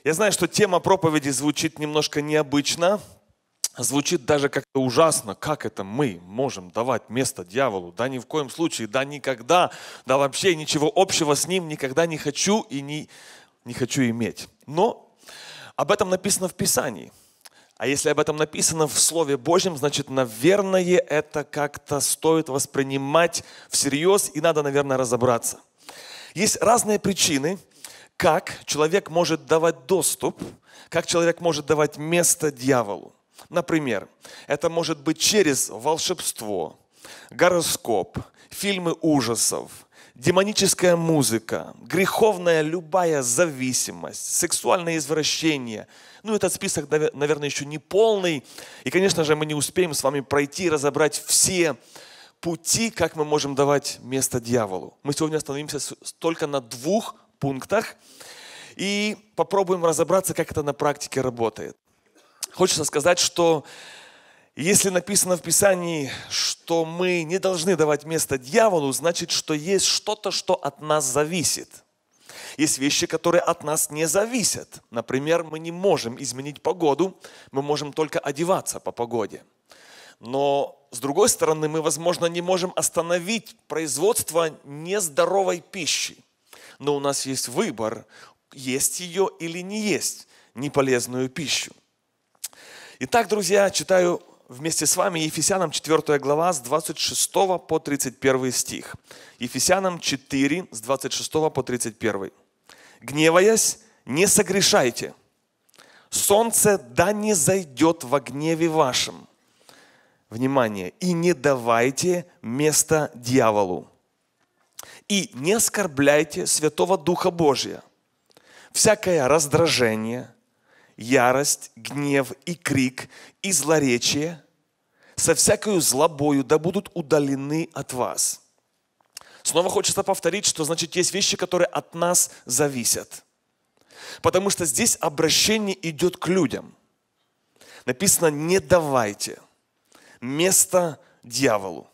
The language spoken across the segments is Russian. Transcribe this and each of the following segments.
Я знаю, что тема проповеди звучит немножко необычно, звучит даже как-то ужасно. Как это мы можем давать место дьяволу? Да ни в коем случае, да никогда, да вообще ничего общего с ним никогда не хочу и не хочу иметь. Но об этом написано в Писании. А если об этом написано в Слове Божьем, значит, наверное, это как-то стоит воспринимать всерьез и надо, наверное, разобраться. Есть разные причины, как человек может давать доступ, как человек может давать место дьяволу. Например, это может быть через волшебство, гороскоп, фильмы ужасов, демоническая музыка, греховная любая зависимость, сексуальное извращение. Этот список, наверное, еще не полный. И, конечно же, мы не успеем с вами пройти и разобрать все пути, как мы можем давать место дьяволу. Мы сегодня остановимся только на 2 пунктах и попробуем разобраться, как это на практике работает. Хочется сказать, что если написано в Писании, что мы не должны давать место дьяволу, значит, что есть что-то, что от нас зависит. Есть вещи, которые от нас не зависят. Например, мы не можем изменить погоду, мы можем только одеваться по погоде. Но, с другой стороны, мы, возможно, не можем остановить производство нездоровой пищи. Но у нас есть выбор, есть ее или не есть неполезную пищу. Итак, друзья, читаю вместе с вами Ефесянам 4 глава с 26 по 31 стих. Ефесянам 4 с 26 по 31. «Гневаясь, не согрешайте. Солнце да не зайдет во гневе вашем». Внимание! «И не давайте места дьяволу. И не оскорбляйте Святого Духа Божия. Всякое раздражение, ярость, гнев и крик, и злоречие со всякою злобою да будут удалены от вас». Снова хочется повторить, что значит есть вещи, которые от нас зависят. Потому что здесь обращение идет к людям. Написано: не давайте место дьяволу.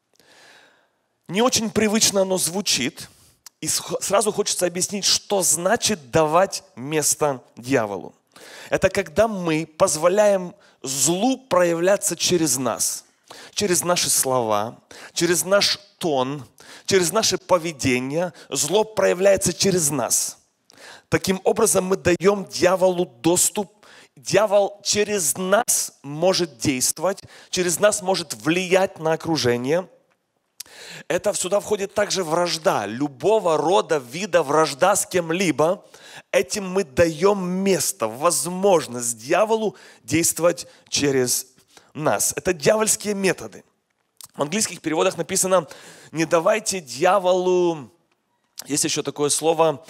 Не очень привычно оно звучит. И сразу хочется объяснить, что значит давать место дьяволу. Это когда мы позволяем злу проявляться через нас, через наши слова, через наш тон, через наше поведение. Зло проявляется через нас. Таким образом мы даем дьяволу доступ. Дьявол через нас может действовать, через нас может влиять на окружение. Это сюда входит также вражда, любого рода, вида вражда с кем-либо. Этим мы даем место, возможность дьяволу действовать через нас. Это дьявольские методы. В английских переводах написано: не давайте дьяволу, есть еще такое слово,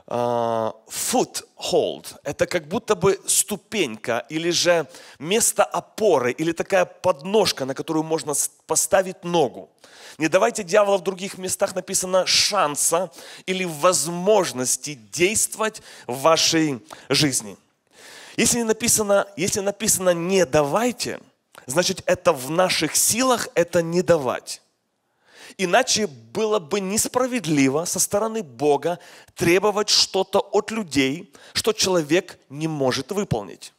foothold. Это как будто бы ступенька или же место опоры, или такая подножка, на которую можно поставить ногу. Не давайте дьяволу, в других местах написано, шанса или возможности действовать в вашей жизни. Если написано не давайте, значит это в наших силах это не давать. Иначе было бы несправедливо со стороны Бога требовать что-то от людей, что человек не может выполнить.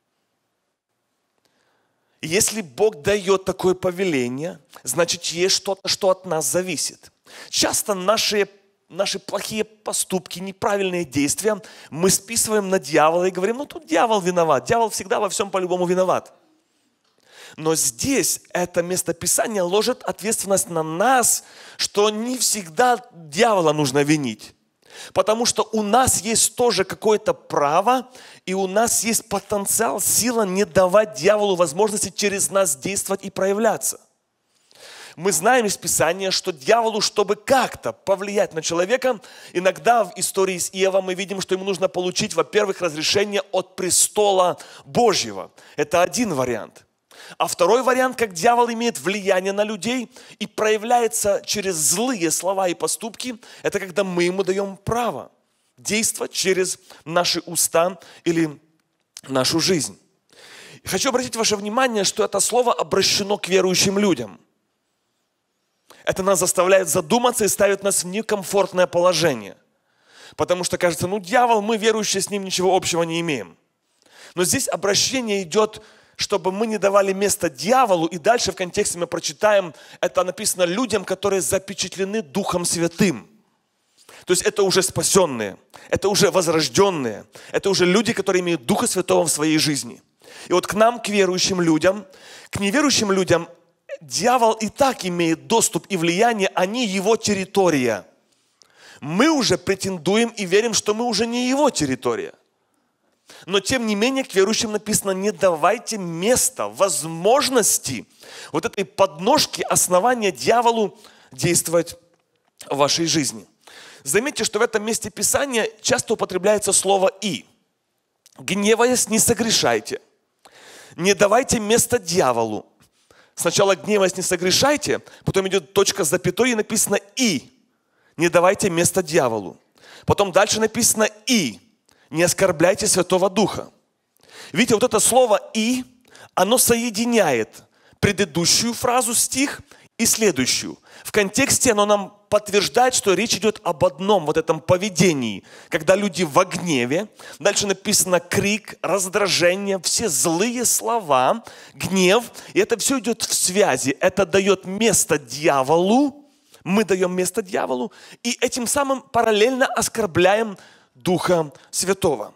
Если Бог дает такое повеление, значит есть что-то, что от нас зависит. Часто наши плохие поступки, неправильные действия мы списываем на дьявола и говорим: тут дьявол виноват, дьявол всегда во всем по-любому виноват. Но здесь это местописание ложит ответственность на нас, что не всегда дьявола нужно винить. Потому что у нас есть тоже какое-то право, и у нас есть потенциал, сила не давать дьяволу возможности через нас действовать и проявляться. Мы знаем из Писания, что дьяволу, чтобы как-то повлиять на человека, иногда в истории с Иовом мы видим, что ему нужно получить, во-первых, разрешение от престола Божьего. Это один вариант. А второй вариант, как дьявол имеет влияние на людей и проявляется через злые слова и поступки, это когда мы ему даем право действовать через наши уста или нашу жизнь. Хочу обратить ваше внимание, что это слово обращено к верующим людям. Это нас заставляет задуматься и ставит нас в некомфортное положение. Потому что кажется, дьявол, мы верующие, с ним ничего общего не имеем. Но здесь обращение идет, чтобы мы не давали место дьяволу. И дальше в контексте мы прочитаем, это написано людям, которые запечатлены Духом Святым. То есть это уже спасенные, это уже возрожденные, это уже люди, которые имеют Духа Святого в своей жизни. И вот к нам, к верующим людям, к неверующим людям, дьявол и так имеет доступ и влияние, они его территория. Мы уже претендуем и верим, что мы уже не его территория. Но тем не менее к верующим написано, не давайте места, возможности, вот этой подножки, основания дьяволу действовать в вашей жизни. Заметьте, что в этом месте Писания часто употребляется слово «и». Гневаясь, не согрешайте. Не давайте место дьяволу. Сначала гневаясь, не согрешайте, потом идет точка с запятой и написано «и». Не давайте место дьяволу. Потом дальше написано «и». Не оскорбляйте Святого Духа. Видите, вот это слово «и», оно соединяет предыдущую фразу, стих, и следующую. В контексте оно нам подтверждает, что речь идет об одном вот этом поведении, когда люди во гневе, дальше написано крик, раздражение, все злые слова, гнев, и это все идет в связи, это дает место дьяволу, мы даем место дьяволу, и этим самым параллельно оскорбляем Духа Святого.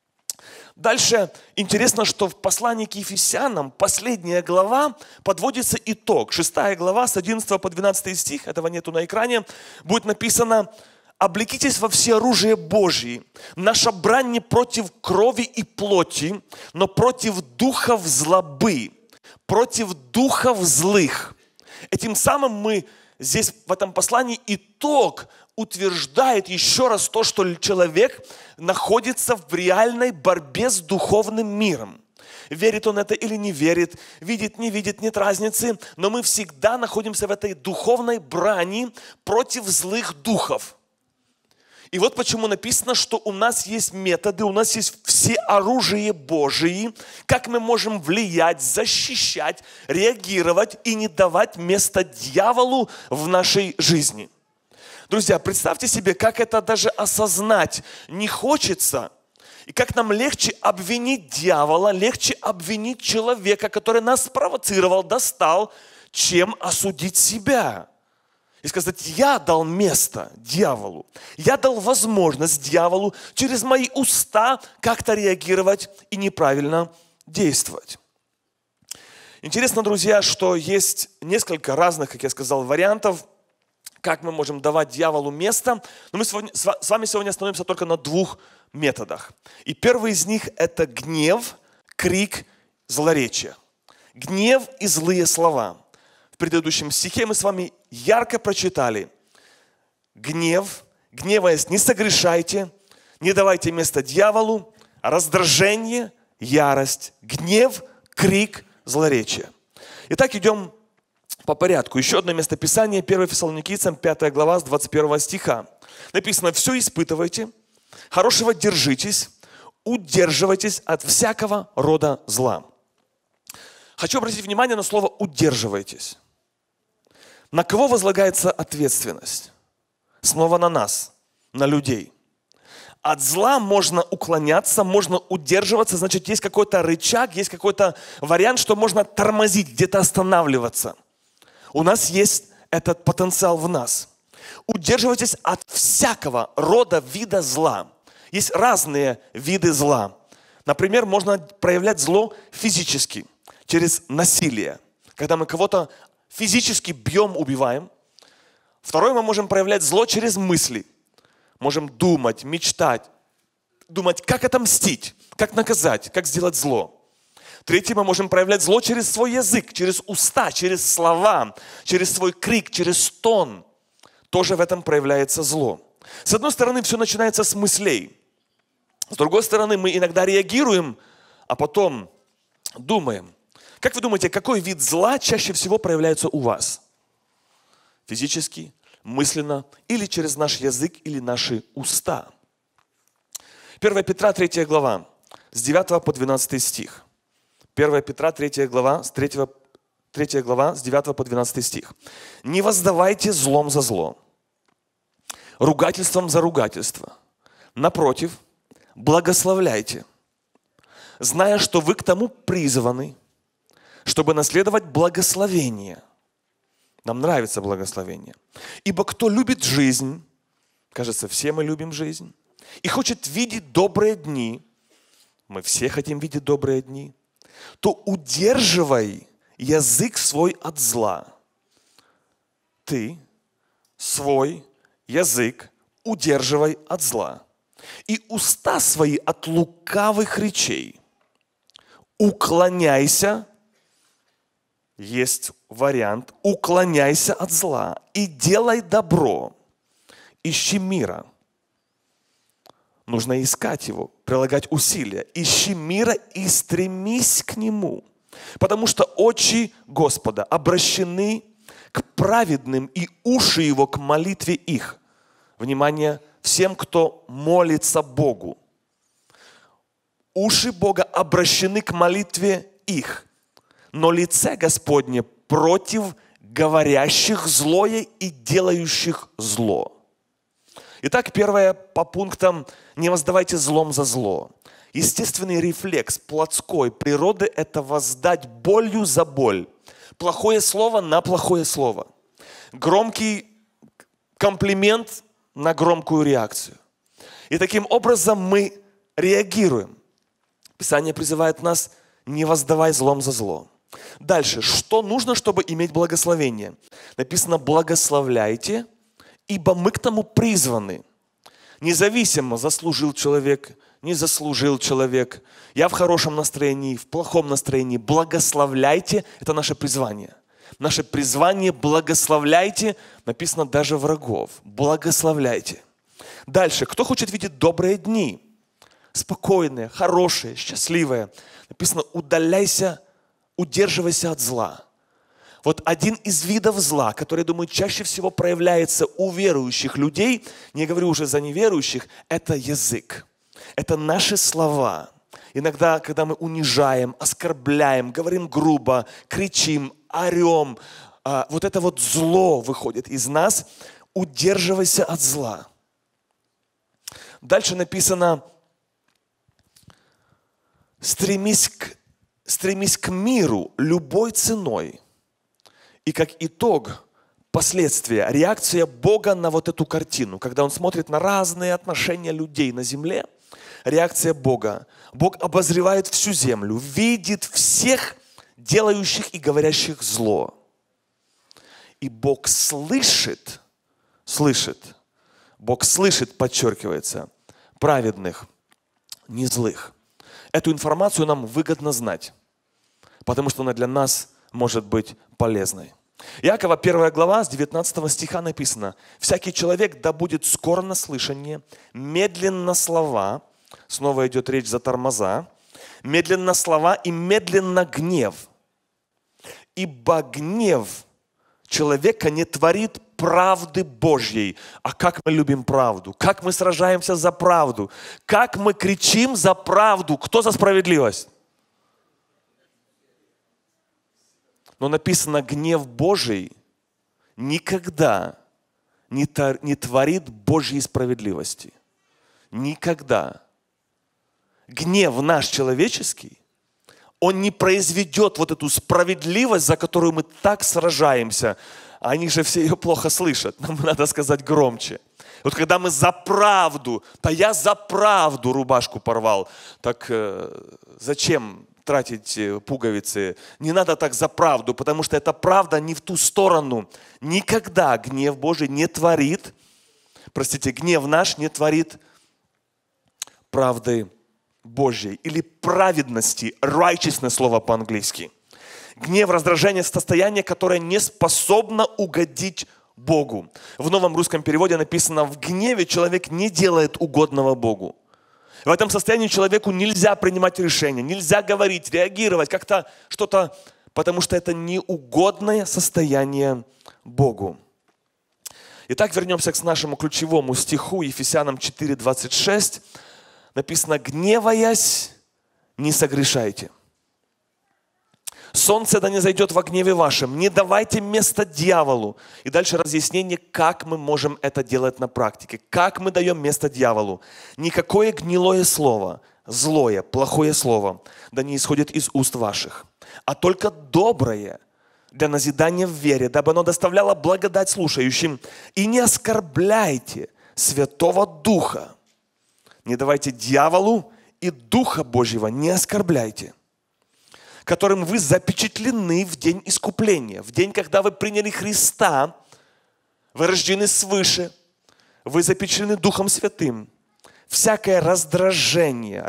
Дальше интересно, что в послании к Ефесянам, последняя глава, подводится итог. 6 глава с 11 по 12 стих, этого нету на экране, будет написано: «Облекитесь во всеоружие Божье. Наша брань не против крови и плоти, но против духов злобы, против духов злых». Этим самым мы здесь в этом послании итог утверждает еще раз то, что человек находится в реальной борьбе с духовным миром. Верит он это или не верит, видит, не видит, нет разницы, но мы всегда находимся в этой духовной брани против злых духов. И вот почему написано, что у нас есть методы, у нас есть все оружие Божие, как мы можем влиять, защищать, реагировать и не давать место дьяволу в нашей жизни. Друзья, представьте себе, как это даже осознать не хочется, и как нам легче обвинить дьявола, легче обвинить человека, который нас спровоцировал, достал, чем осудить себя. И сказать: я дал место дьяволу, я дал возможность дьяволу через мои уста как-то реагировать и неправильно действовать. Интересно, друзья, что есть несколько разных, как я сказал, вариантов, как мы можем давать дьяволу место. Но мы с вами сегодня остановимся только на двух методах. И первый из них – это гнев, крик, злоречие. Гнев и злые слова. В предыдущем стихе мы с вами ярко прочитали: гнев, гневаясь, не согрешайте, не давайте место дьяволу, раздражение, ярость, гнев, крик, злоречие. Итак, идем по порядку. Еще одно местописание, 1 Фессалоникийцам, 5 глава, с 21 стиха. Написано: «Все испытывайте, хорошего держитесь, удерживайтесь от всякого рода зла». Хочу обратить внимание на слово «удерживайтесь». На кого возлагается ответственность? Снова на нас, на людей. От зла можно уклоняться, можно удерживаться, значит, есть какой-то рычаг, есть какой-то вариант, что можно тормозить, где-то останавливаться. У нас есть этот потенциал в нас. Удерживайтесь от всякого рода вида зла. Есть разные виды зла. Например, можно проявлять зло физически, через насилие, когда мы кого-то физически бьем, убиваем. Второе, мы можем проявлять зло через мысли. Можем думать, мечтать, думать, как отомстить, как наказать, как сделать зло. Третье, мы можем проявлять зло через свой язык, через уста, через слова, через свой крик, через стон. Тоже в этом проявляется зло. С одной стороны, все начинается с мыслей. С другой стороны, мы иногда реагируем, а потом думаем. Как вы думаете, какой вид зла чаще всего проявляется у вас? Физически, мысленно или через наш язык или наши уста? 1 Петра 3 глава, с 9 по 12 стих. 1 Петра 3 глава, с 9 по 12 стих. «Не воздавайте злом за зло, ругательством за ругательство. Напротив, благословляйте, зная, что вы к тому призваны, чтобы наследовать благословение. Нам нравится благословение. Ибо кто любит жизнь, кажется, все мы любим жизнь, и хочет видеть добрые дни, мы все хотим видеть добрые дни, то удерживай язык свой от зла. Ты свой язык удерживай от зла. И уста свои от лукавых речей. Уклоняйся, есть вариант, уклоняйся от зла и делай добро. Ищи мира. Нужно искать его, прилагать усилия. Ищи мира и стремись к нему. Потому что очи Господа обращены к праведным и уши его к молитве их. Внимание всем, кто молится Богу. Уши Бога обращены к молитве их, но лице Господне против говорящих злое и делающих зло. Итак, первое по пунктам: не воздавайте злом за зло. Естественный рефлекс плотской природы – это воздать болью за боль. Плохое слово на плохое слово. Громкий комплимент на громкую реакцию. И таким образом мы реагируем. Писание призывает нас: не воздавай злом за зло. Дальше. Что нужно, чтобы иметь благословение? Написано: благословляйте, ибо мы к тому призваны. Независимо, заслужил человек, не заслужил человек. Я в хорошем настроении, в плохом настроении. Благословляйте. Это наше призвание. Наше призвание: благословляйте. Написано: даже врагов. Благословляйте. Дальше. Кто хочет видеть добрые дни? Спокойные, хорошие, счастливые. Написано: удаляйся, удерживайся от зла. Вот один из видов зла, который, думаю, чаще всего проявляется у верующих людей, не говорю уже за неверующих, это язык. Это наши слова. Иногда, когда мы унижаем, оскорбляем, говорим грубо, кричим, орем, вот это вот зло выходит из нас. Удерживайся от зла. Дальше написано: стремись к миру любой ценой. И как итог, последствия, реакция Бога на вот эту картину, когда Он смотрит на разные отношения людей на земле, реакция Бога. Бог обозревает всю землю, видит всех делающих и говорящих зло. И Бог слышит, Бог слышит, подчеркивается, праведных, не злых. Эту информацию нам выгодно знать, потому что она для нас может быть полезной. Иакова 1 глава с 19 стиха написано: «Всякий человек да будет скор на слышание, медленно слова». Снова идет речь за тормоза. «Медленно слова и медленно гнев. Ибо гнев человека не творит правды Божьей». А как мы любим правду, как мы сражаемся за правду, как мы кричим за правду. Кто за справедливость? Но написано: гнев Божий никогда не творит Божьей справедливости. Никогда. Гнев наш человеческий, он не произведет вот эту справедливость, за которую мы так сражаемся. Они же все ее плохо слышат. Нам надо сказать громче. Вот когда мы за правду, да я за правду рубашку порвал, так зачем тратить пуговицы? Не надо так за правду, потому что эта правда не в ту сторону. Никогда гнев Божий не творит, гнев наш не творит правды Божьей или праведности, righteousness слово по-английски. Гнев, раздражение, состояние, которое не способно угодить Богу. В новом русском переводе написано: в гневе человек не делает угодного Богу. В этом состоянии человеку нельзя принимать решения, нельзя говорить, реагировать, как-то что-то, потому что это неугодное состояние Богу. Итак, вернемся к нашему ключевому стиху, Ефесянам 4:26. Написано: гневаясь, не согрешайте. Солнце да не зайдет во гневе вашем. Не давайте место дьяволу. И дальше разъяснение, как мы можем это делать на практике. Как мы даем место дьяволу. Никакое гнилое слово, злое, плохое слово, да не исходит из уст ваших, а только доброе для назидания в вере, дабы оно доставляло благодать слушающим. И не оскорбляйте Святого Духа. Не давайте дьяволу и Духа Божьего не оскорбляйте, которым вы запечатлены в день искупления, в день, когда вы приняли Христа, вы рождены свыше, вы запечатлены Духом Святым. Всякое раздражение,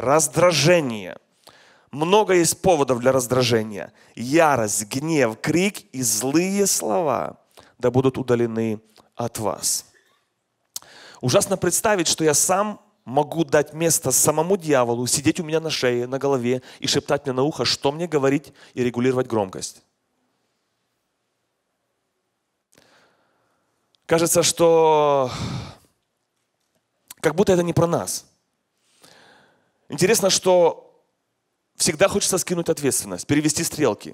много есть поводов для раздражения, ярость, гнев, крик и злые слова, да будут удалены от вас. Ужасно представить, что я сам могу дать место самому дьяволу, сидеть у меня на шее, на голове и шептать мне на ухо, что мне говорить и регулировать громкость. Кажется, что как будто это не про нас. Интересно, что всегда хочется скинуть ответственность, перевести стрелки.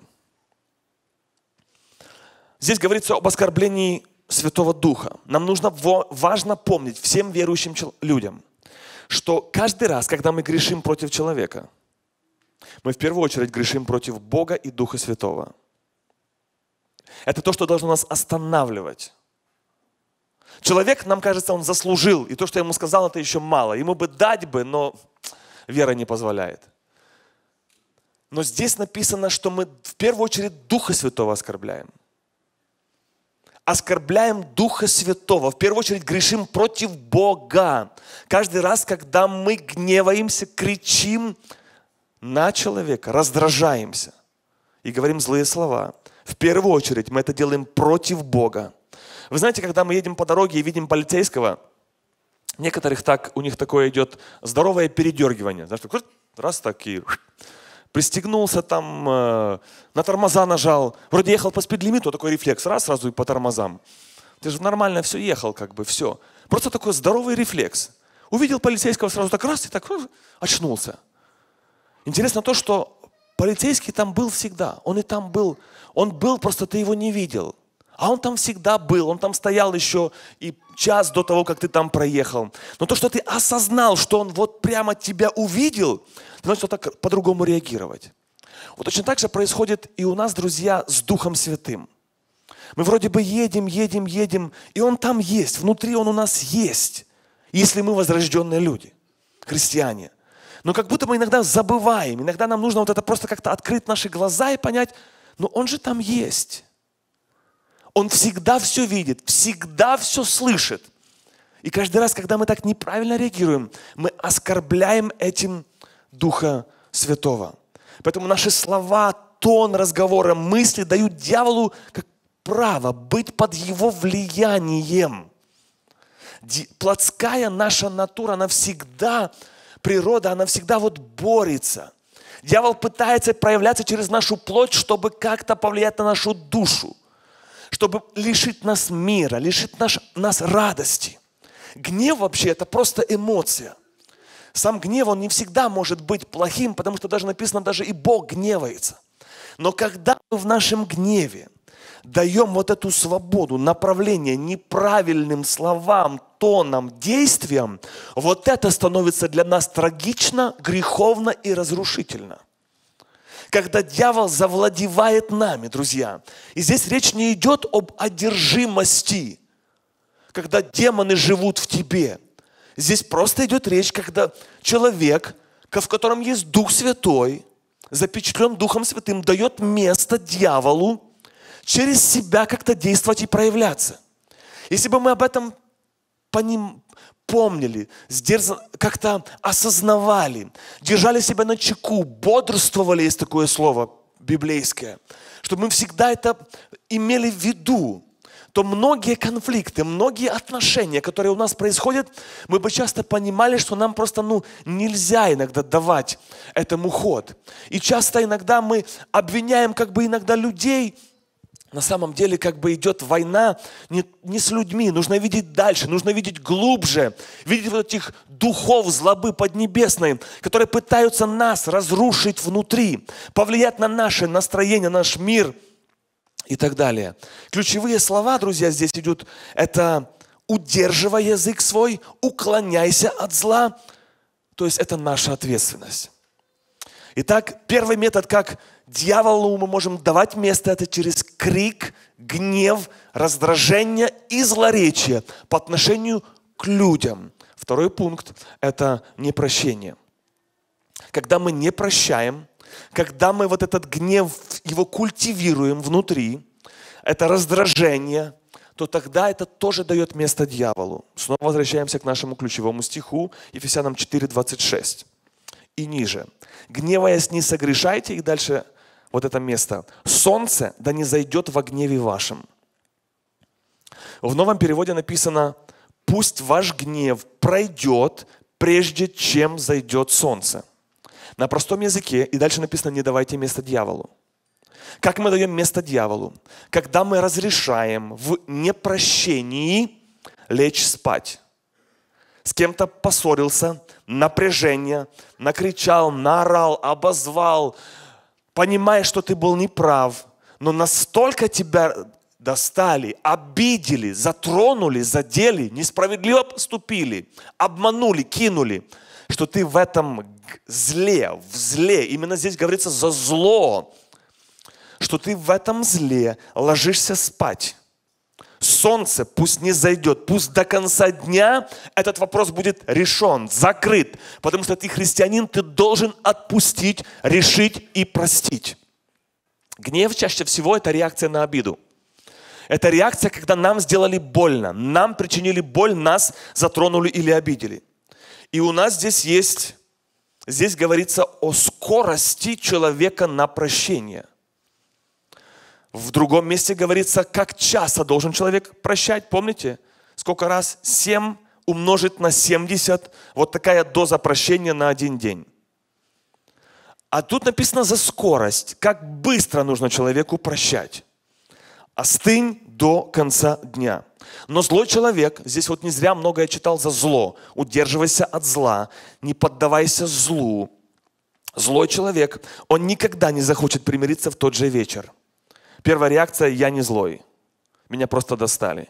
Здесь говорится об оскорблении Святого Духа. Нам важно помнить всем верующим людям, что каждый раз, когда мы грешим против человека, мы в первую очередь грешим против Бога и Духа Святого. Это то, что должно нас останавливать. Человек, нам кажется, он заслужил, и то, что я ему сказал, это еще мало. Ему бы дать бы, но вера не позволяет. Но здесь написано, что мы в первую очередь Духа Святого оскорбляем. Оскорбляем Духа Святого. В первую очередь грешим против Бога. Каждый раз, когда мы гневаемся, кричим на человека, раздражаемся и говорим злые слова, в первую очередь мы это делаем против Бога. Вы знаете, когда мы едем по дороге и видим полицейского, некоторых у них такое идет здоровое передергивание. Знаешь, раз такие, пристегнулся там, на тормоза нажал, вроде ехал по спидлимиту, такой рефлекс, сразу и по тормозам. Ты же нормально все ехал, все. Просто такой здоровый рефлекс. Увидел полицейского, сразу так раз и так очнулся. Интересно то, что полицейский там был всегда, он и там был. Он был, просто ты его не видел. А он там всегда был, он там стоял еще и час до того, как ты там проехал. Но то, что ты осознал, что он вот прямо тебя увидел, ты начал так по-другому реагировать. Вот точно так же происходит и у нас, друзья, с Духом Святым. Мы вроде бы едем, и Он там есть, внутри Он у нас есть, если мы возрожденные люди, христиане. Но как будто мы иногда забываем, иногда нам нужно вот это просто как-то открыть наши глаза и понять, но Он же там есть. Он всегда все видит, всегда все слышит. И каждый раз, когда мы так неправильно реагируем, мы оскорбляем этим Духа Святого. Поэтому наши слова, тон разговора, мысли дают дьяволу как право быть под его влиянием. Плотская наша натура, она всегда, природа, она всегда борется. Дьявол пытается проявляться через нашу плоть, чтобы как-то повлиять на нашу душу, чтобы лишить нас мира, лишить нас радости. Гнев вообще это просто эмоция. Сам гнев, он не всегда может быть плохим, потому что даже написано, даже и Бог гневается. Но когда мы в нашем гневе даем вот эту свободу, направление неправильным словам, тонам, действиям, вот это становится для нас трагично, греховно и разрушительно. Когда дьявол завладевает нами, друзья. И здесь речь не идет об одержимости, когда демоны живут в тебе. Здесь просто идет речь, когда человек, в котором есть Дух Святой, запечатлен Духом Святым, дает место дьяволу через себя как-то действовать и проявляться. Если бы мы об этом помнили, как-то осознавали, держали себя на чеку, бодрствовали, есть такое слово библейское, чтобы мы всегда это имели в виду, то многие конфликты, многие отношения, которые у нас происходят, мы бы часто понимали, что нам просто нельзя иногда давать этому ход. И часто иногда мы обвиняем иногда людей на самом деле как бы идет война не с людьми. Нужно видеть дальше, нужно видеть глубже, видеть вот этих духов злобы поднебесной, которые пытаются нас разрушить внутри, повлиять на наше настроение, наш мир и так далее. Ключевые слова, друзья, здесь идут. Это удерживай язык свой, уклоняйся от зла. То есть это наша ответственность. Итак, первый метод, как дьяволу мы можем давать место, это через крик, гнев, раздражение и злоречие по отношению к людям. Второй пункт – это непрощение. Когда мы не прощаем, когда мы вот этот гнев, его культивируем внутри, это раздражение, то тогда это тоже дает место дьяволу. Снова возвращаемся к нашему ключевому стиху, Ефесянам 4:26 и ниже. «Гневаясь, не согрешайте», и дальше вот это место. «Солнце да не зайдет во гневе вашем». В новом переводе написано: «Пусть ваш гнев пройдет, прежде чем зайдет солнце». На простом языке, и дальше написано: «Не давайте место дьяволу». Как мы даем место дьяволу? Когда мы разрешаем в непрощении лечь спать. С кем-то поссорился, напряжение, накричал, наорал, обозвал, понимая, что ты был неправ, но настолько тебя достали, обидели, затронули, задели, несправедливо поступили, обманули, кинули, что ты в этом зле, именно здесь говорится за зло, что ты в этом зле ложишься спать. Солнце пусть не зайдет, пусть до конца дня этот вопрос будет решен, закрыт, потому что ты христианин, ты должен отпустить, решить и простить. Гнев чаще всего это реакция на обиду. Это реакция, когда нам сделали больно, нам причинили боль, нас затронули или обидели. И у нас здесь говорится о скорости человека на прощение. В другом месте говорится, как часто должен человек прощать. Помните, сколько раз? 7 умножить на 70. Вот такая доза прощения на один день. А тут написано за скорость. Как быстро нужно человеку прощать. Остынь до конца дня. Но злой человек, здесь вот не зря много я читал за зло. Удерживайся от зла, не поддавайся злу. Злой человек, он никогда не захочет примириться в тот же вечер. Первая реакция: я не злой, меня просто достали.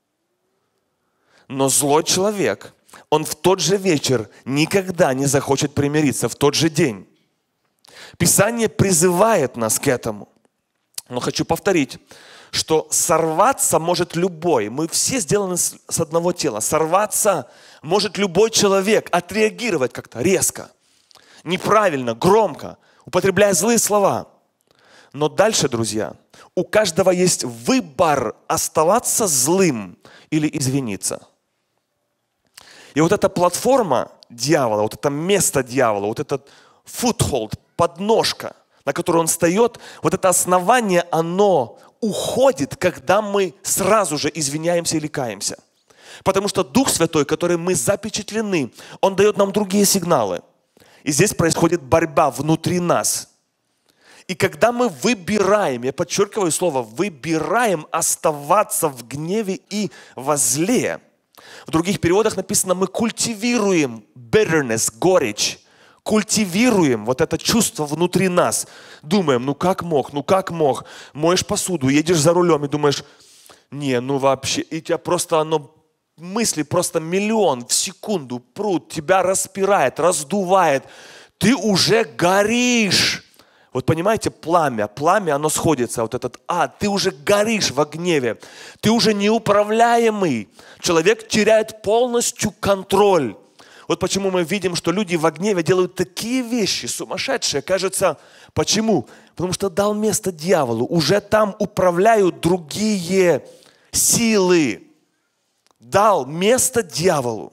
Но злой человек, он в тот же вечер никогда не захочет примириться, в тот же день. Писание призывает нас к этому. Но хочу повторить, что сорваться может любой. Мы все сделаны с одного тела. Сорваться может любой человек, отреагировать как-то резко, неправильно, громко, употребляя злые слова. Но дальше, друзья, у каждого есть выбор оставаться злым или извиниться. И вот эта платформа дьявола, вот это место дьявола, вот этот foothold, подножка, на которой он встает, вот это основание, оно уходит, когда мы сразу же извиняемся или каемся. Потому что Дух Святой, который мы запечатлены, он дает нам другие сигналы. И здесь происходит борьба внутри нас. И когда мы выбираем, я подчеркиваю слово, выбираем оставаться в гневе и во зле. В других переводах написано, мы культивируем bitterness, горечь. Культивируем вот это чувство внутри нас. Думаем, ну как мог. Моешь посуду, едешь за рулем и думаешь, не, ну вообще. И у тебя просто мысли просто миллион в секунду прут, тебя распирает, раздувает. Ты уже горишь. Вот понимаете, пламя, оно сходится, вот этот ад, ты уже горишь во гневе, ты уже неуправляемый. Человек теряет полностью контроль. Вот почему мы видим, что люди во гневе делают такие вещи сумасшедшие. Кажется, почему? Потому что дал место дьяволу, уже там управляют другие силы. Дал место дьяволу.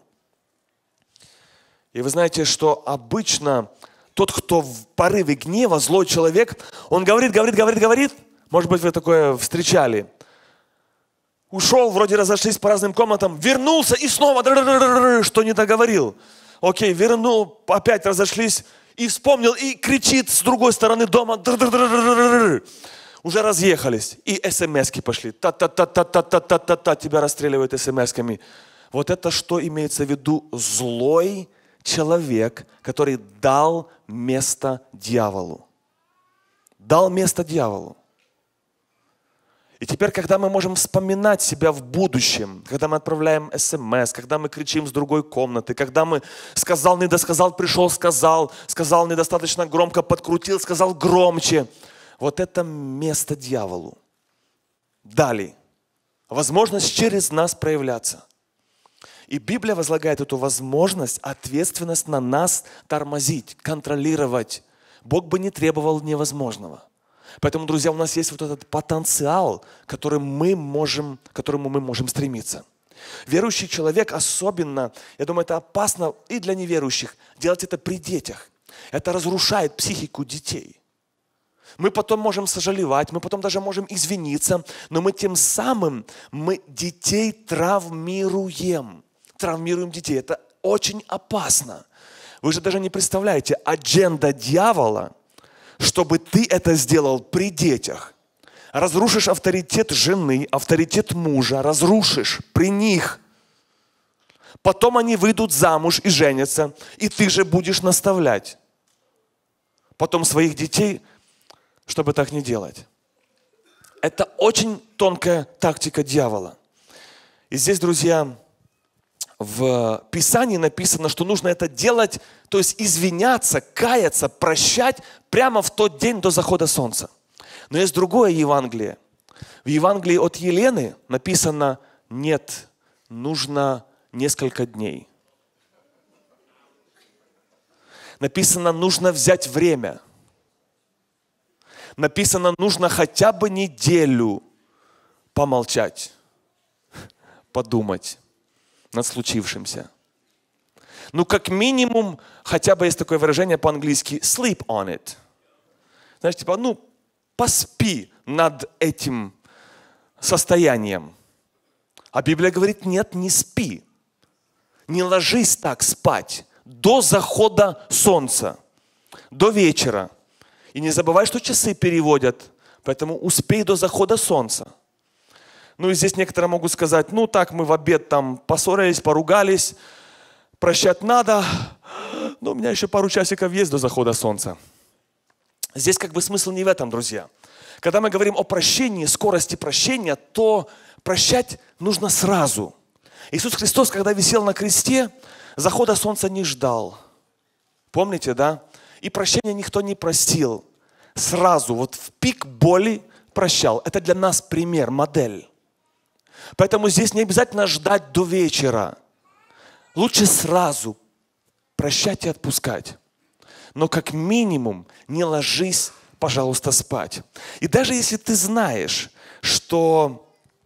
И вы знаете, что обычно тот, кто в порыве гнева, злой человек, он говорит. Может быть, вы такое встречали. Ушел, вроде разошлись по разным комнатам, вернулся и снова что не договорил. Окей, вернул, опять разошлись и вспомнил, и кричит с другой стороны дома. уже разъехались, и смс-ки пошли. Та-та-та-та-та-та-та-та, тебя расстреливают смс-ками. Вот это что имеется в виду? Злой человек, который дал место дьяволу. Дал место дьяволу. И теперь, когда мы можем вспоминать себя в будущем, когда мы отправляем смс, когда мы кричим с другой комнаты, когда мы сказал, не досказал, пришел, сказал недостаточно громко, подкрутил, сказал громче. Вот это место дьяволу. Дали возможность через нас проявляться. И Библия возлагает эту возможность, ответственность на нас тормозить, контролировать. Бог бы не требовал невозможного. Поэтому, друзья, у нас есть вот этот потенциал, к которому мы можем стремиться. Верующий человек особенно, я думаю, это опасно и для неверующих, делать это при детях. Это разрушает психику детей. Мы потом можем сожалевать, мы потом даже можем извиниться, но мы тем самым детей травмируем. Травмируем детей. Это очень опасно. Вы же даже не представляете, адженда дьявола, чтобы ты это сделал при детях. Разрушишь авторитет жены, авторитет мужа, разрушишь при них. Потом они выйдут замуж и женятся, и ты же будешь наставлять. Потом своих детей, чтобы так не делать. Это очень тонкая тактика дьявола. И здесь, друзья, в Писании написано, что нужно это делать, то есть извиняться, каяться, прощать прямо в тот день до захода солнца. Но есть другое Евангелие. В Евангелии от Елены написано: нет, нужно несколько дней. Написано, нужно взять время. Написано, нужно хотя бы неделю помолчать, подумать над случившимся. Ну, как минимум, хотя бы есть такое выражение по-английски sleep on it. Знаешь, типа, поспи над этим состоянием. А Библия говорит, нет, не спи. Не ложись так спать до захода солнца, до вечера. И не забывай, что часы переводят, поэтому успей до захода солнца. Ну и здесь некоторые могут сказать, так мы в обед там поссорились, поругались, прощать надо, но у меня еще пару часиков есть до захода солнца. Здесь как бы смысл не в этом, друзья. Когда мы говорим о прощении, скорости прощения, то прощать нужно сразу. Иисус Христос, когда висел на кресте, захода солнца не ждал. Помните, да? И прощения никто не простил. Сразу, вот в пик боли прощал. Это для нас пример, модель. Поэтому здесь не обязательно ждать до вечера. Лучше сразу прощать и отпускать. Но как минимум не ложись, пожалуйста, спать. И даже если ты знаешь, что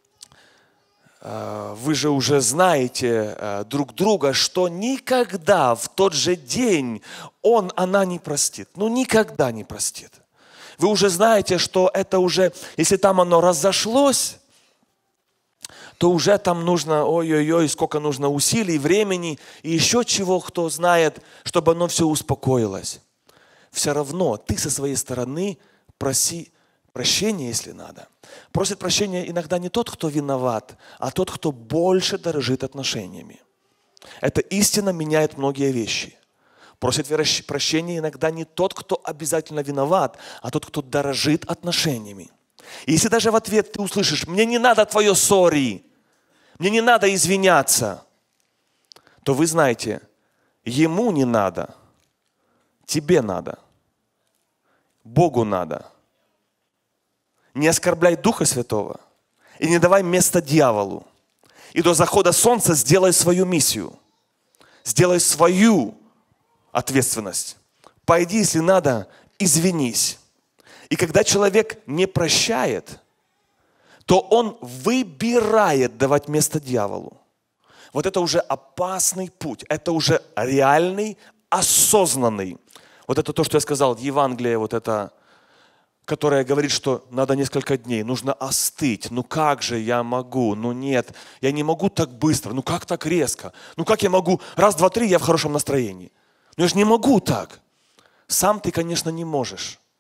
вы же уже знаете друг друга, что никогда в тот же день она не простит. Никогда не простит. Вы уже знаете, что это уже, если там оно разошлось, то уже там нужно, ой-ой-ой, сколько нужно усилий, времени и еще чего, кто знает, чтобы оно все успокоилось. Все равно ты со своей стороны проси прощения, если надо. Просит прощения иногда не тот, кто виноват, а тот, кто больше дорожит отношениями. Эта истина меняет многие вещи. Просит прощения иногда не тот, кто обязательно виноват, а тот, кто дорожит отношениями. И если даже в ответ ты услышишь, мне не надо твое сори, мне не надо извиняться, то вы знаете, ему не надо, тебе надо, Богу надо. Не оскорбляй Духа Святого и не давай места дьяволу. И до захода солнца сделай свою миссию, сделай свою ответственность. Пойди, если надо, извинись. И когда человек не прощает, то он выбирает давать место дьяволу. Вот это уже опасный путь. Это уже реальный, осознанный. Вот это то, что я сказал, Евангелие, вот это, которое говорит, что надо несколько дней, нужно остыть. Как же я могу? Нет, я не могу так быстро. Как так резко? Как я могу? Раз, два, три, я в хорошем настроении. Я же не могу так. Сам ты, конечно, не можешь.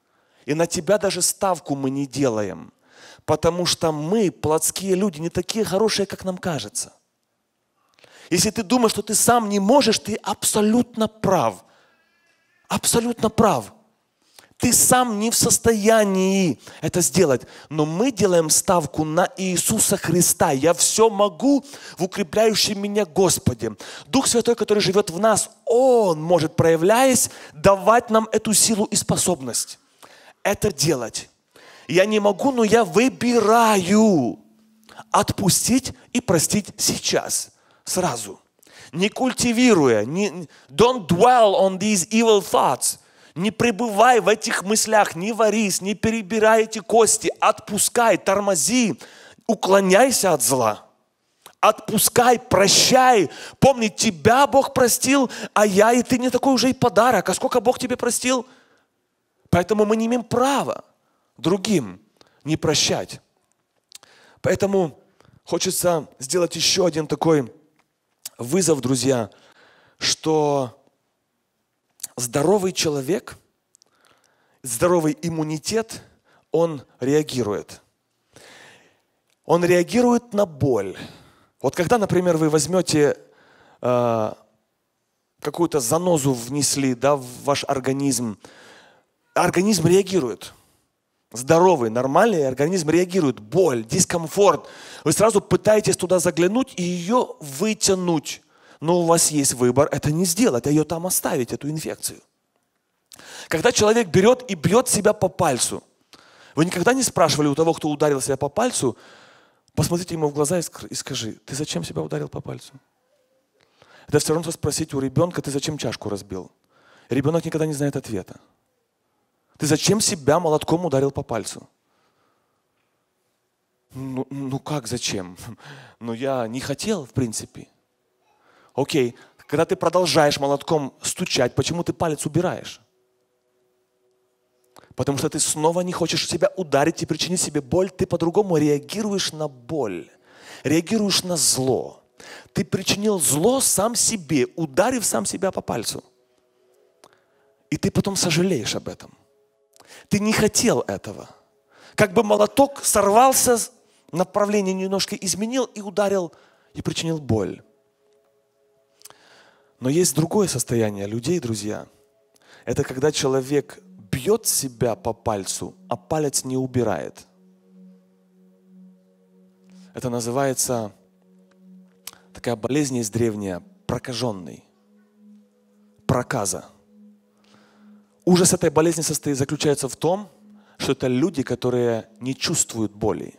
И на тебя даже ставку мы не делаем, потому что мы, плотские люди, не такие хорошие, как нам кажется. Если ты думаешь, что ты сам не можешь, ты абсолютно прав. Абсолютно прав. Ты сам не в состоянии это сделать. Но мы делаем ставку на Иисуса Христа. Я все могу в укрепляющем меня Господе. Дух Святой, который живет в нас, Он может, проявляясь, давать нам эту силу и способность это делать. Я не могу, но я выбираю отпустить и простить сейчас, сразу. Не культивируя, don't dwell on these evil thoughts. Не пребывай в этих мыслях, не варись, не перебирай эти кости, отпускай, тормози, уклоняйся от зла. Отпускай, прощай. Помни, тебя Бог простил, а я и ты не такой уже и подарок. А сколько Бог тебе простил? Поэтому мы не имеем права другим не прощать. Поэтому хочется сделать еще один такой вызов, друзья, что здоровый человек, здоровый иммунитет, он реагирует. Он реагирует на боль. Вот когда, например, вы возьмете какую-то занозу внесли, да, в ваш организм, организм реагирует. Здоровый, нормальный организм реагирует. Боль, дискомфорт. Вы сразу пытаетесь туда заглянуть и ее вытянуть. Но у вас есть выбор это не сделать, а ее там оставить, эту инфекцию. Когда человек берет и бьет себя по пальцу, вы никогда не спрашивали у того, кто ударил себя по пальцу, посмотрите ему в глаза и скажи, ты зачем себя ударил по пальцу? Это все равно, что спросить у ребенка, ты зачем чашку разбил? Ребенок никогда не знает ответа. Ты зачем себя молотком ударил по пальцу? Ну как зачем? Ну я не хотел, в принципе. Окей, когда ты продолжаешь молотком стучать, почему ты палец убираешь? Потому что ты снова не хочешь себя ударить и причинить себе боль. Ты по-другому реагируешь на боль, реагируешь на зло. Ты причинил зло сам себе, ударив сам себя по пальцу. И ты потом сожалеешь об этом. Ты не хотел этого. Как бы молоток сорвался, направление немножко изменил и ударил, и причинил боль. Но есть другое состояние людей, друзья. Это когда человек бьет себя по пальцу, а палец не убирает. Это называется, такая болезнь есть древняя, прокаженный. Проказа. Ужас этой болезни заключается в том, что это люди, которые не чувствуют боли.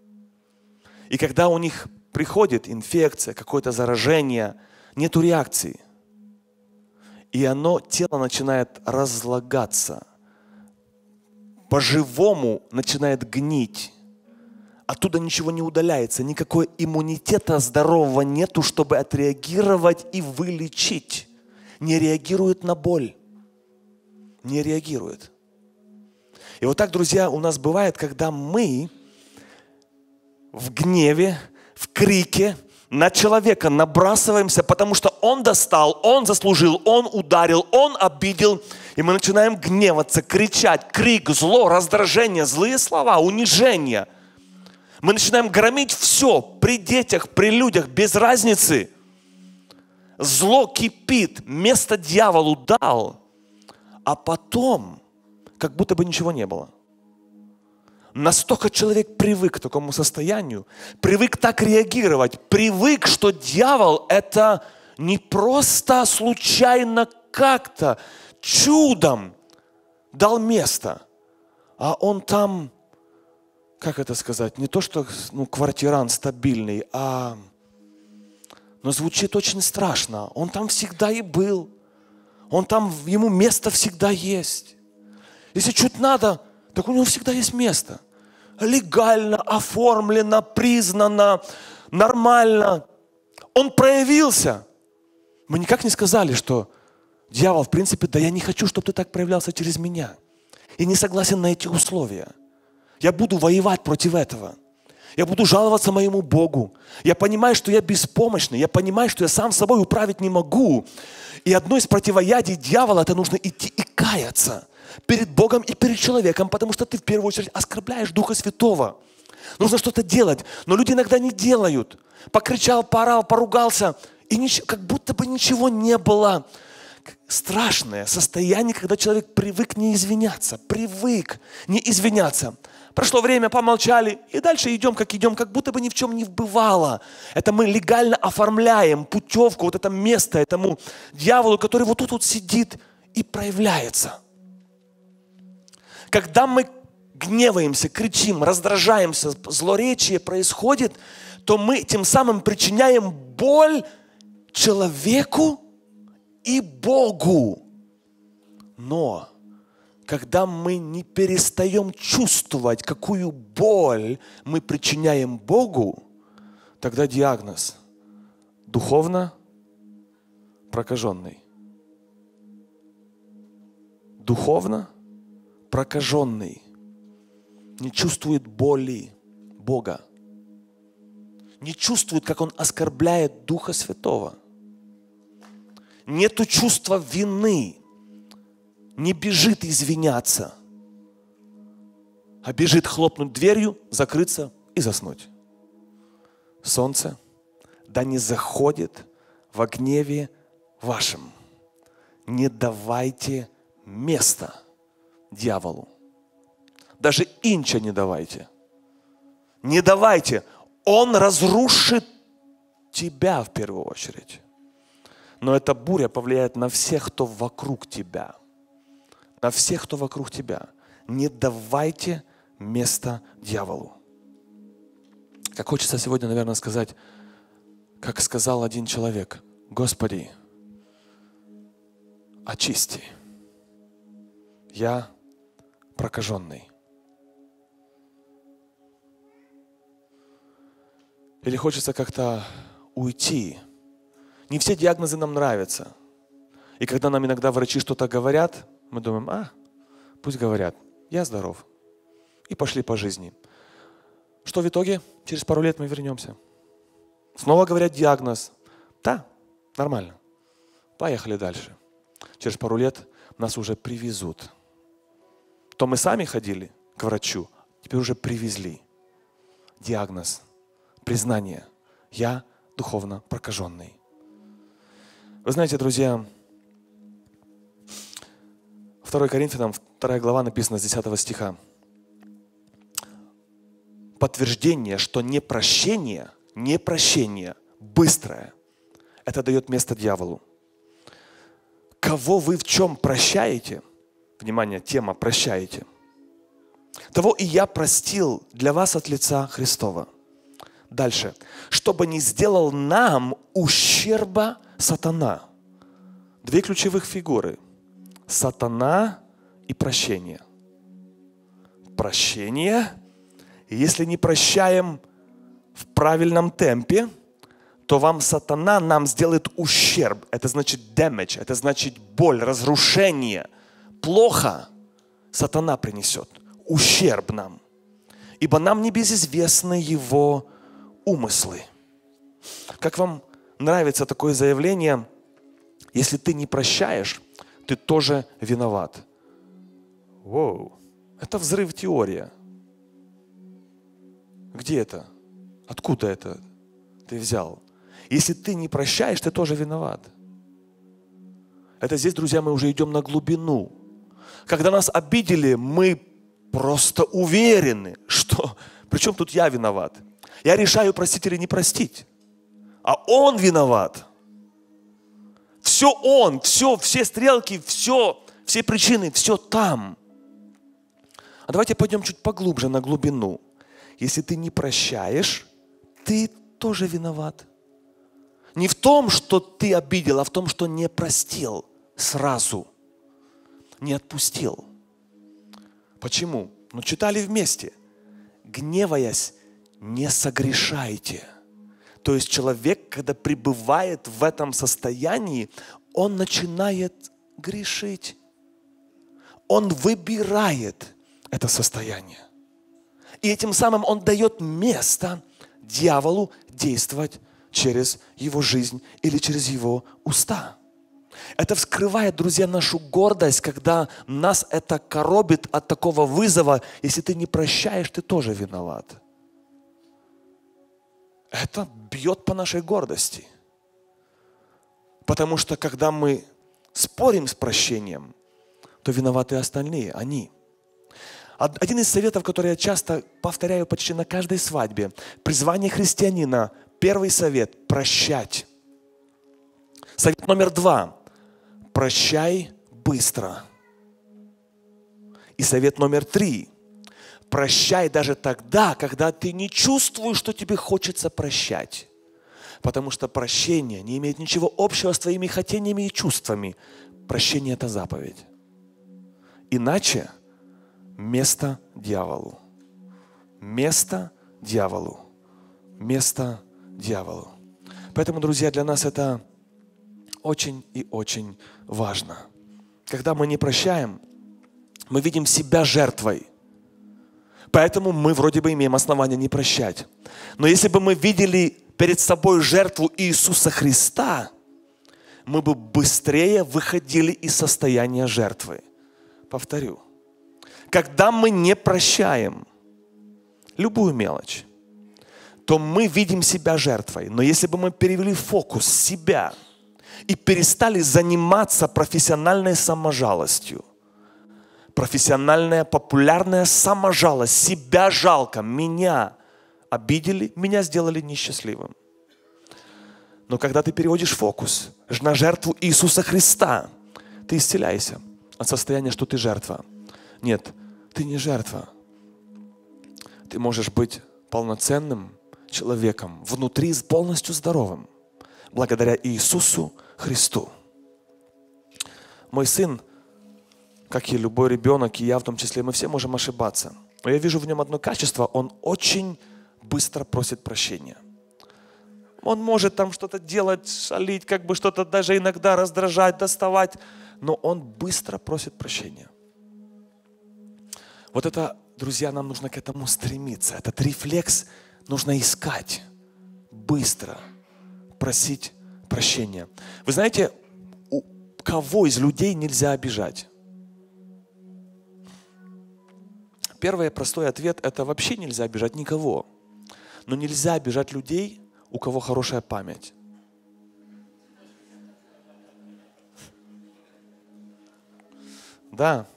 И когда у них приходит инфекция, какое-то заражение, нету реакции. И тело начинает разлагаться. По-живому начинает гнить. Оттуда ничего не удаляется. Никакого иммунитета здорового нету, чтобы отреагировать и вылечить. Не реагирует на боль. Не реагирует. И вот так, друзья, у нас бывает, когда мы в гневе, в крике на человека набрасываемся, потому что он достал, он заслужил, он ударил, он обидел. И мы начинаем гневаться, кричать, крик, зло, раздражение, злые слова, унижение. Мы начинаем громить все при детях, при людях, без разницы. Зло кипит, место дьяволу дал. А потом, как будто бы ничего не было. Настолько человек привык к такому состоянию, привык так реагировать, привык, что дьявол это не просто случайно как-то, чудом дал место, а он там, как это сказать, не то что квартирант стабильный, но звучит очень страшно. Он там всегда и был. Он там, ему место всегда есть. Если чуть надо, так у него всегда есть место. Легально, оформлено, признано, нормально. Он проявился. Мы никак не сказали, что дьявол, в принципе, да я не хочу, чтобы ты так проявлялся через меня. И не согласен на эти условия. Я буду воевать против этого. Я буду жаловаться моему Богу. Я понимаю, что я беспомощный. Я понимаю, что я сам собой управить не могу. И одно из противоядий дьявола — это нужно идти и каяться перед Богом и перед человеком, потому что ты в первую очередь оскорбляешь Духа Святого. Нужно что-то делать, но люди иногда не делают. Покричал, поорал, поругался, и как будто бы ничего не было. Страшное состояние, когда человек привык не извиняться, привык не извиняться. Прошло время, помолчали, и дальше идем, как будто бы ни в чем не бывало. Это мы легально оформляем путевку, вот это место этому дьяволу, который вот тут вот сидит и проявляется. Когда мы гневаемся, кричим, раздражаемся, злоречие происходит, то мы тем самым причиняем боль человеку и Богу. Но когда мы не перестаем чувствовать, какую боль мы причиняем Богу, тогда диагноз – духовно прокаженный. Духовно прокаженный. Не чувствует боли Бога. Не чувствует, как Он оскорбляет Духа Святого. Нету чувства вины. Не бежит извиняться, а бежит хлопнуть дверью, закрыться и заснуть. Солнце да не заходит во гневе вашем. Не давайте места дьяволу. Даже инча не давайте. Не давайте. Он разрушит тебя в первую очередь. Но эта буря повлияет на всех, кто вокруг тебя. На всех, кто вокруг тебя. Не давайте места дьяволу. Как хочется сегодня, наверное, сказать, как сказал один человек: Господи, очисти. Я прокаженный. Или хочется как-то уйти. Не все диагнозы нам нравятся. И когда нам иногда врачи что-то говорят, мы думаем, пусть говорят, я здоров. И пошли по жизни. Что в итоге? Через пару лет мы вернемся. Снова говорят диагноз. Да, нормально. Поехали дальше. Через пару лет нас уже привезут. То мы сами ходили к врачу, теперь уже привезли. Диагноз. Признание. Я духовно прокаженный. Вы знаете, друзья, 2 Коринфянам, 2 глава написано с 10 стиха. Подтверждение, что непрощение быстрое, это дает место дьяволу. Кого вы в чем прощаете, внимание, тема прощаете, того и я простил для вас от лица Христова. Дальше. Чтобы не сделал нам ущерба сатана. Две ключевых фигуры. Сатана и прощение. Прощение. Если не прощаем в правильном темпе, то вам сатана нам сделает ущерб. Это значит damage, это значит боль, разрушение. Плохо сатана принесет. Ущерб нам. Ибо нам не безизвестны его умыслы. Как вам нравится такое заявление? Если ты не прощаешь, ты тоже виноват. Воу, это взрыв теория. Где это? Откуда это ты взял? Если ты не прощаешь, ты тоже виноват. Это здесь, друзья, мы уже идем на глубину. Когда нас обидели, мы просто уверены, что причем тут я виноват. Я решаю, простить или не простить. А он виноват. Все он, все стрелки, все причины, все там. А давайте пойдем чуть поглубже на глубину. Если ты не прощаешь, ты тоже виноват. Не в том, что ты обидел, а в том, что не простил сразу. Не отпустил. Почему? Ну, читали вместе. Гневаясь, не согрешайте. То есть человек, когда пребывает в этом состоянии, он начинает грешить. Он выбирает это состояние. И этим самым он дает место дьяволу действовать через его жизнь или через его уста. Это вскрывает, друзья, нашу гордость, когда нас это коробит от такого вызова. Если ты не прощаешь, ты тоже виноват. Это бьет по нашей гордости. Потому что когда мы спорим с прощением, то виноваты остальные, они. Один из советов, который я часто повторяю почти на каждой свадьбе. Призвание христианина, первый совет – прощать. Совет номер 2 – прощай быстро. И совет номер 3 – прощай даже тогда, когда ты не чувствуешь, что тебе хочется прощать. Потому что прощение не имеет ничего общего с твоими хотениями и чувствами. Прощение – это заповедь. Иначе место дьяволу. Место дьяволу. Место дьяволу. Поэтому, друзья, для нас это очень и очень важно. Когда мы не прощаем, мы видим себя жертвой. Поэтому мы вроде бы имеем основания не прощать. Но если бы мы видели перед собой жертву Иисуса Христа, мы бы быстрее выходили из состояния жертвы. Повторю. Когда мы не прощаем любую мелочь, то мы видим себя жертвой. Но если бы мы перевели фокус с себя и перестали заниматься профессиональной саможалостью, профессиональная, популярная саможалость, себя жалко, меня обидели, меня сделали несчастливым. Но когда ты переводишь фокус на жертву Иисуса Христа, ты исцеляешься от состояния, что ты жертва. Нет, ты не жертва. Ты можешь быть полноценным человеком, внутри полностью здоровым, благодаря Иисусу Христу. Мой сын, как и любой ребенок, и я в том числе, мы все можем ошибаться. Но я вижу в нем одно качество, он очень быстро просит прощения. Он может там что-то делать, шалить, как бы что-то даже иногда раздражать, доставать, но он быстро просит прощения. Вот это, друзья, нам нужно к этому стремиться. Этот рефлекс нужно искать. Быстро просить прощения. Вы знаете, кого из людей нельзя обижать? Первый простой ответ – это вообще нельзя обижать никого. Но нельзя обижать людей, у кого хорошая память. Да.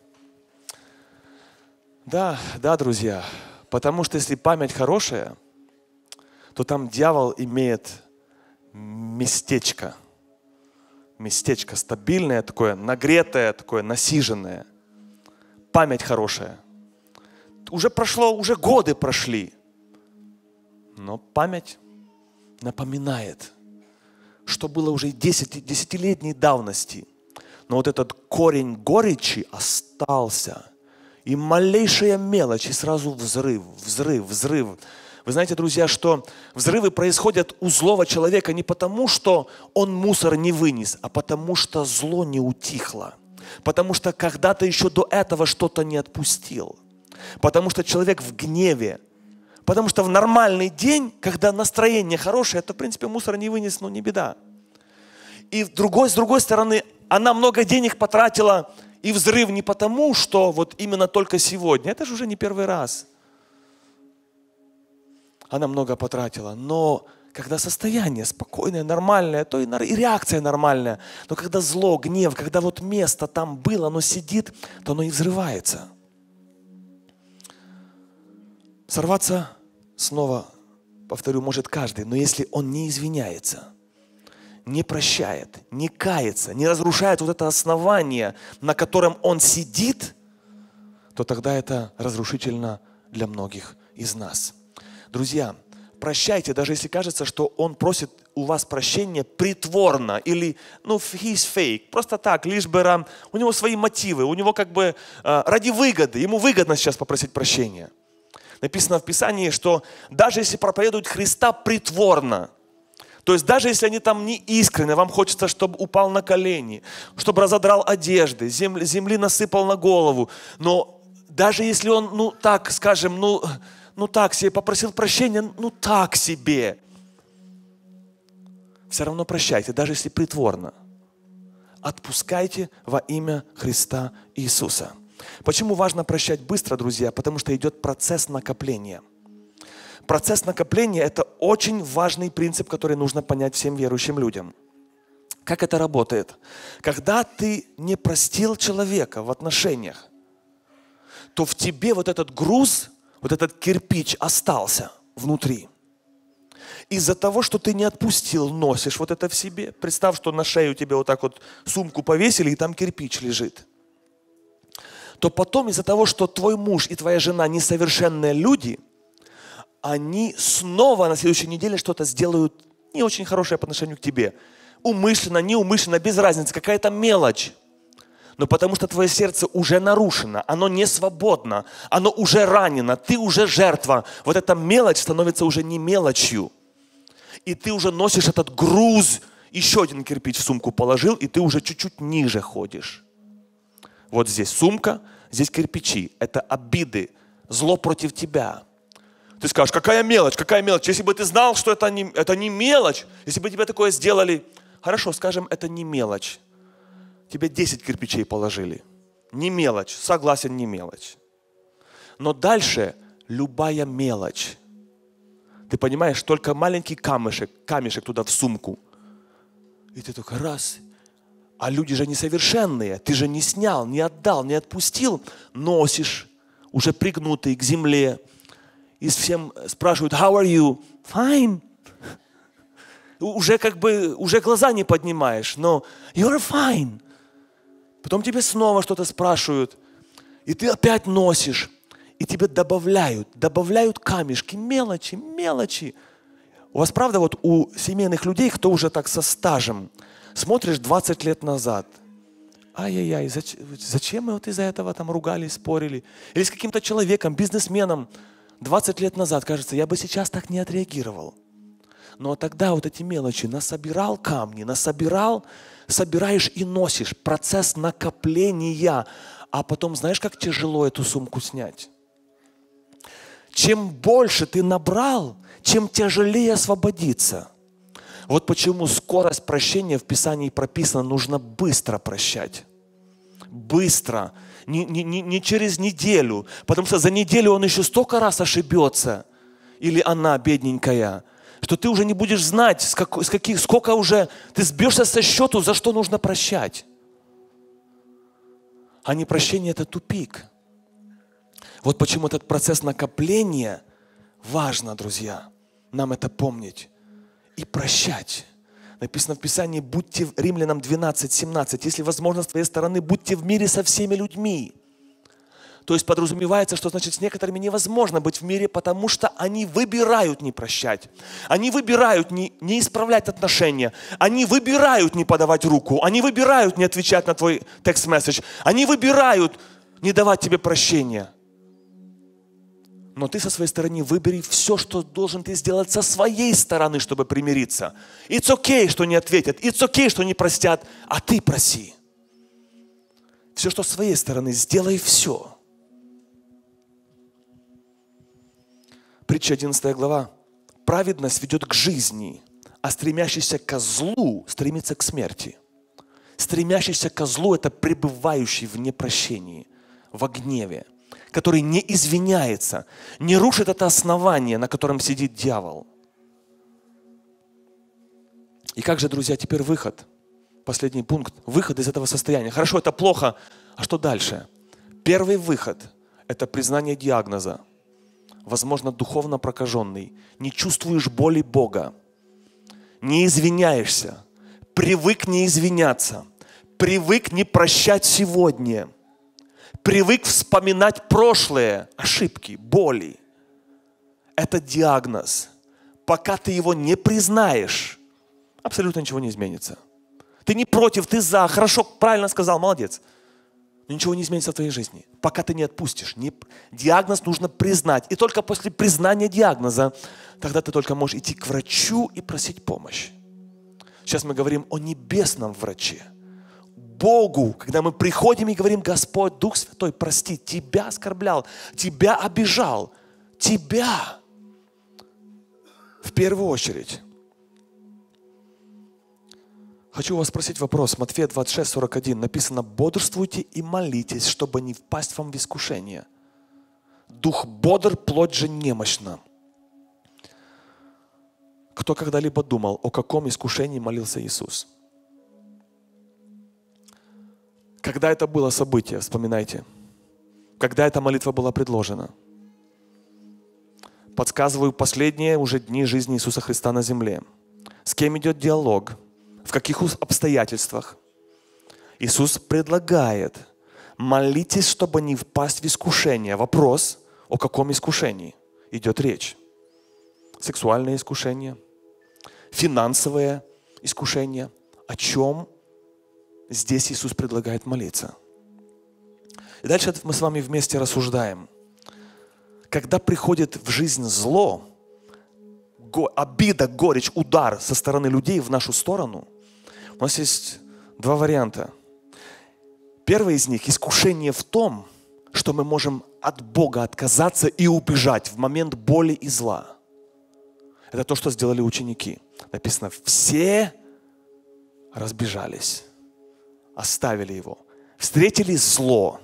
Да, друзья. Потому что если память хорошая, то там дьявол имеет местечко. Местечко стабильное такое, нагретое такое, насиженное. Память хорошая. Уже прошло, уже годы прошли. Но память напоминает, что было уже десятилетней давности. Но вот этот корень горечи остался. И малейшая мелочь, и сразу взрыв. Вы знаете, друзья, что взрывы происходят у злого человека не потому, что он мусор не вынес, а потому что зло не утихло. Потому что когда-то еще до этого что-то не отпустил. Потому что человек в гневе. Потому что в нормальный день, когда настроение хорошее, то, в принципе, мусор не вынес, но не беда. И с другой стороны, она много денег потратила, и взрыв не потому, что вот именно только сегодня. Это же уже не первый раз. Она много потратила. Но когда состояние спокойное, нормальное, то и реакция нормальная. Но когда зло, гнев, когда вот место там было, оно сидит, то оно и взрывается. Сорваться, снова повторю, может каждый, но если он не извиняется, не прощает, не кается, не разрушает вот это основание, на котором он сидит, то тогда это разрушительно для многих из нас. Друзья, прощайте, даже если кажется, что он просит у вас прощения притворно или, he's fake, просто так, лишь бы у него свои мотивы, у него как бы ради выгоды, ему выгодно сейчас попросить прощения. Написано в Писании, что даже если проповедуют Христа притворно, то есть даже если они там не искренне, вам хочется, чтобы упал на колени, чтобы разодрал одежды, земли насыпал на голову, но Даже если он, ну так скажем, ну так себе попросил прощения, ну так себе. Все равно прощайте, даже если притворно. Отпускайте во имя Христа Иисуса. Почему важно прощать быстро, друзья? Потому что идет процесс накопления. Процесс накопления – это очень важный принцип, который нужно понять всем верующим людям. Как это работает? Когда ты не простил человека в отношениях, то в тебе вот этот груз, вот этот кирпич остался внутри. Из-за того, что ты не отпустил, носишь вот это в себе. Представь, что на шею тебе вот так вот сумку повесили, и там кирпич лежит. То потом из-за того, что твой муж и твоя жена несовершенные люди, они снова на следующей неделе что-то сделают не очень хорошее по отношению к тебе. Умышленно, неумышленно, без разницы, какая-то мелочь. Но потому что твое сердце уже нарушено, оно не свободно, оно уже ранено, ты уже жертва. Вот эта мелочь становится уже не мелочью. И ты уже носишь этот груз, еще один кирпич в сумку положил, и ты уже чуть-чуть ниже ходишь. Вот здесь сумка, здесь кирпичи. Это обиды, зло против тебя. Ты скажешь, какая мелочь, какая мелочь. Если бы ты знал, что это не мелочь, если бы тебе такое сделали, хорошо, скажем, это не мелочь. Тебе 10 кирпичей положили. Не мелочь, согласен, не мелочь. Но дальше любая мелочь. Ты понимаешь, только маленький камешек туда в сумку. И ты только раз. А люди же несовершенные. Ты же не снял, не отдал, не отпустил. Носишь, уже пригнутый к земле. И всем спрашивают, how are you? Fine. Уже глаза не поднимаешь, но you're fine. Потом тебе снова что-то спрашивают. И ты опять носишь. И тебе добавляют камешки, мелочи. У вас правда вот у семейных людей, кто уже так со стажем, смотришь 20 лет назад. Ай-яй-яй, зачем мы вот из-за этого там ругались, спорили? Или с каким-то человеком, бизнесменом 20 лет назад, кажется, я бы сейчас так не отреагировал. Но тогда вот эти мелочи насобирал камни, собираешь и носишь. Процесс накопления. А потом знаешь, как тяжело эту сумку снять? Чем больше ты набрал, чем тяжелее освободиться. Вот почему скорость прощения в Писании прописана, нужно быстро прощать. Быстро. Не через неделю. Потому что за неделю он еще столько раз ошибется. Или она, бедненькая, что ты уже не будешь знать, сколько уже ты сбьешься со счету, за что нужно прощать. А непрощение – это тупик. Вот почему этот процесс накопления важно, друзья, нам это помнить и прощать. Написано в Писании, будьте, Римлянам 12:17, если возможно с твоей стороны, будьте в мире со всеми людьми. То есть подразумевается, что значит с некоторыми невозможно быть в мире, потому что они выбирают не прощать. Они выбирают не исправлять отношения. Они выбирают не подавать руку. Они выбирают не отвечать на твой текст-месседж. Они выбирают не давать тебе прощения. Но ты со своей стороны выбери все, что должен ты сделать со своей стороны, чтобы примириться. It's okay, что не ответят. It's okay, что не простят. А ты проси. Все, что с своей стороны, сделай все. Притча 11 глава. Праведность ведет к жизни, а стремящийся ко злу стремится к смерти. Стремящийся ко злу – это пребывающий в непрощении, во гневе, который не извиняется, не рушит это основание, на котором сидит дьявол. И как же, друзья, теперь выход? Последний пункт. Выход из этого состояния. Хорошо, это плохо. А что дальше? Первый выход – это признание диагноза. Возможно, духовно прокаженный. Не чувствуешь боли Бога. Не извиняешься. Привык не извиняться. Привык не прощать сегодня. Привык вспоминать прошлые ошибки, боли. Это диагноз. Пока ты его не признаешь, абсолютно ничего не изменится. Ты не против, ты за. Хорошо, правильно сказал, молодец. Но ничего не изменится в твоей жизни, пока ты не отпустишь. Диагноз нужно признать. И только после признания диагноза, тогда ты только можешь идти к врачу и просить помощь. Сейчас мы говорим о небесном враче. Богу, когда мы приходим и говорим: Господь, Дух Святой, прости, Тебя оскорблял, Тебя обижал, Тебя в первую очередь. Хочу вас спросить вопрос. Матфея 26:41 написано: бодрствуйте и молитесь, чтобы не впасть вам в искушение. Дух бодр, плоть же немощна. Кто когда-либо думал, о каком искушении молился Иисус? Когда это было событие, вспоминайте. Когда эта молитва была предложена? Подсказываю, последние уже дни жизни Иисуса Христа на земле. С кем идет диалог? В каких обстоятельствах? Иисус предлагает: молитесь, чтобы не впасть в искушение. Вопрос, о каком искушении идет речь? Сексуальное искушение? Финансовое искушение? О чем здесь Иисус предлагает молиться? И дальше мы с вами вместе рассуждаем. Когда приходит в жизнь зло, обида, горечь, удар со стороны людей в нашу сторону, у нас есть два варианта. Первый из них — искушение в том, что мы можем от Бога отказаться и убежать в момент боли и зла. Это то, что сделали ученики. Написано: все разбежались, оставили Его, встретили зло,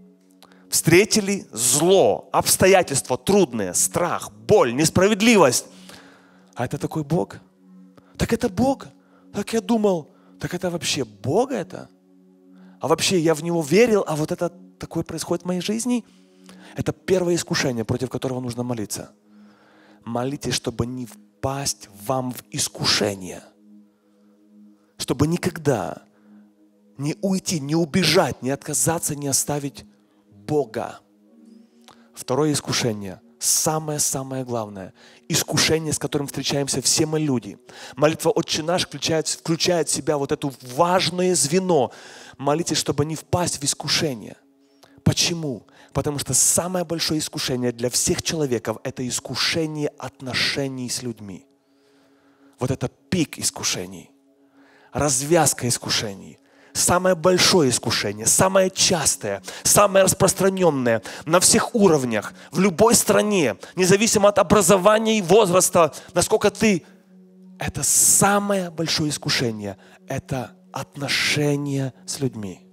обстоятельства трудные, страх, боль, несправедливость. А это такой Бог? Так это Бог? Так я думал, так это вообще Бог это? А вообще я в Него верил, а вот это такое происходит в моей жизни? Это первое искушение, против которого нужно молиться. Молитесь, чтобы не впасть вам в искушение. Чтобы никогда не уйти, не убежать, не отказаться, не оставить Бога. Второе искушение, самое главное, искушение, с которым встречаемся все мы люди. Молитва «Отче наш» включает в себя вот это важное звено. Молитесь, чтобы не впасть в искушение. Почему? Потому что самое большое искушение для всех человеков – это искушение отношений с людьми. Вот это пик искушений, развязка искушений. Самое большое искушение, самое частое, самое распространенное на всех уровнях, в любой стране, независимо от образования и возраста, насколько ты. Это самое большое искушение, это отношения с людьми.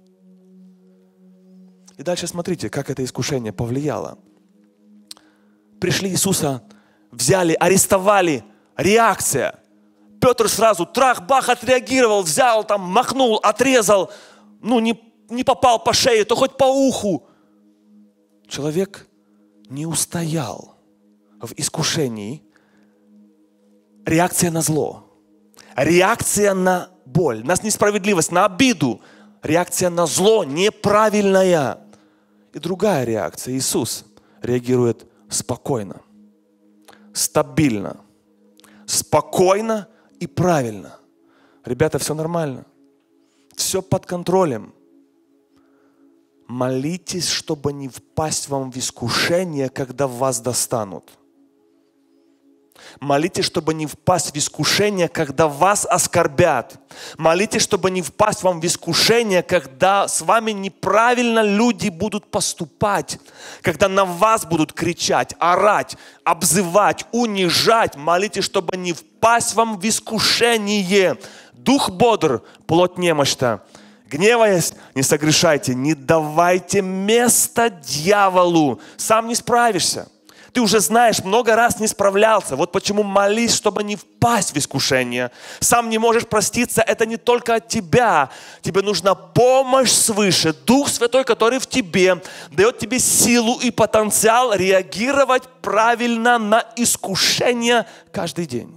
И дальше смотрите, как это искушение повлияло. Пришли Иисуса, взяли, арестовали, реакция. Петр сразу трах-бах отреагировал, взял, там, махнул, отрезал. Не попал по шее, то хоть по уху. Человек не устоял в искушении. Реакция на зло. Реакция на боль, на несправедливость, на обиду. Реакция на зло неправильная. И другая реакция. Иисус реагирует спокойно, стабильно, спокойно и правильно. Ребята, все нормально. Все под контролем. Молитесь, чтобы не впасть вам в искушение, когда вас достанут. Молитесь, чтобы не впасть в искушение, когда вас оскорбят. Молитесь, чтобы не впасть вам в искушение, когда с вами неправильно люди будут поступать, когда на вас будут кричать, орать, обзывать, унижать. Молитесь, чтобы не впасть вам в искушение. Дух бодр, плоть немощна. Гневаясь, не согрешайте, не давайте места дьяволу. Сам не справишься. Ты уже знаешь, много раз не справлялся. Вот почему молись, чтобы не впасть в искушение. Сам не можешь проститься, это не только от тебя. Тебе нужна помощь свыше. Дух Святой, который в тебе, дает тебе силу и потенциал реагировать правильно на искушение каждый день.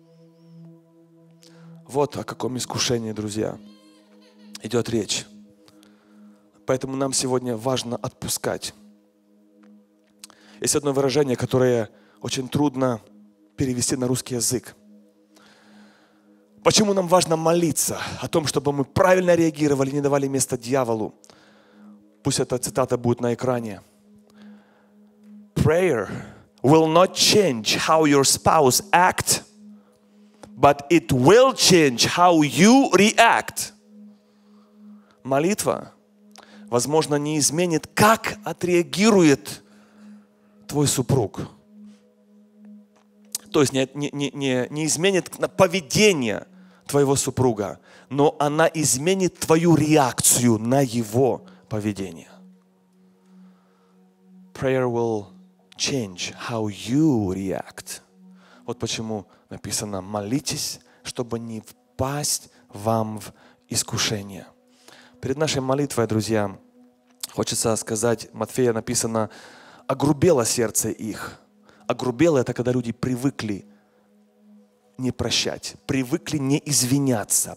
Вот о каком искушении, друзья, идет речь. Поэтому нам сегодня важно отпускать. Есть одно выражение, которое очень трудно перевести на русский язык. Почему нам важно молиться о том, чтобы мы правильно реагировали, не давали место дьяволу? Пусть эта цитата будет на экране. Prayer will not change how your spouse acts, but it will change how you react. молитва, возможно, не изменит, как отреагирует твой супруг. То есть не изменит поведение твоего супруга, но она изменит твою реакцию на его поведение. Prayer will change how you react. Вот почему написано: молитесь, чтобы не впасть вам в искушение. Перед нашей молитвой, друзья, хочется сказать, Матфея написано: огрубело сердце их. Огрубело — это когда люди привыкли не прощать, привыкли не извиняться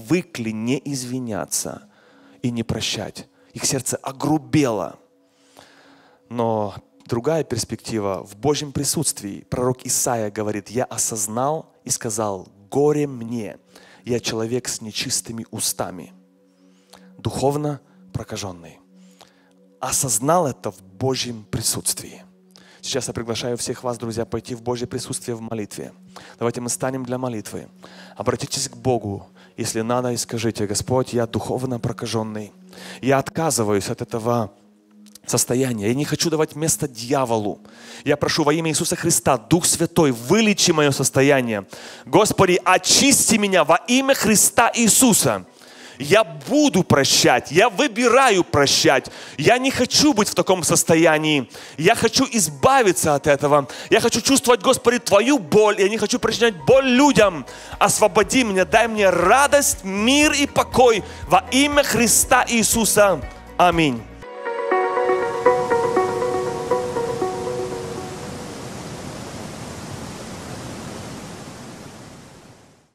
и не прощать. Их сердце огрубело. Но другая перспектива: в Божьем присутствии пророк Исаия говорит: я осознал и сказал: горе мне, я человек с нечистыми устами, духовно прокаженный. Осознал это в Божьем присутствии. Сейчас я приглашаю всех вас, друзья, пойти в Божье присутствие в молитве. Давайте мы станем для молитвы. Обратитесь к Богу, если надо, и скажите: Господь, я духовно прокаженный. Я отказываюсь от этого состояния. Я не хочу давать место дьяволу. Я прошу во имя Иисуса Христа, Дух Святой, вылечи мое состояние. Господи, очисти меня во имя Христа Иисуса. Я буду прощать, я выбираю прощать. Я не хочу быть в таком состоянии. Я хочу избавиться от этого. Я хочу чувствовать, Господи, Твою боль. Я не хочу причинять боль людям. Освободи меня, дай мне радость, мир и покой во имя Христа Иисуса. Аминь.